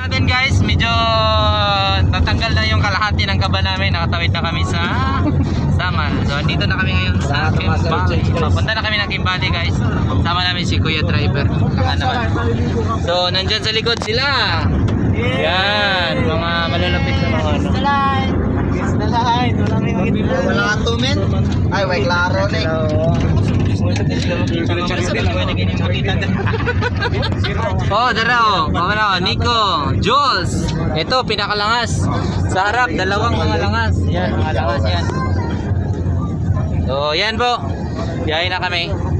natin guys, medyo natanggal na yung kalahati ng kaba namin. Nakatawid na kami sa Samal. So dito na kami ngayon sa Kimbali. Papunta na kami ng Kimbali guys. Sama namin si Kuya Driver. So nandyan sa likod sila. Yan, mga malalapit na mga ano. Wala nga tumin. Ay, way klaro na Oh, dara oh. Mamana oh, Nico, Jules. Ito pinakalangas. Sa harap dalawang mga langas. Yan, mga langas yan. So, yan po. Biyahe na kami.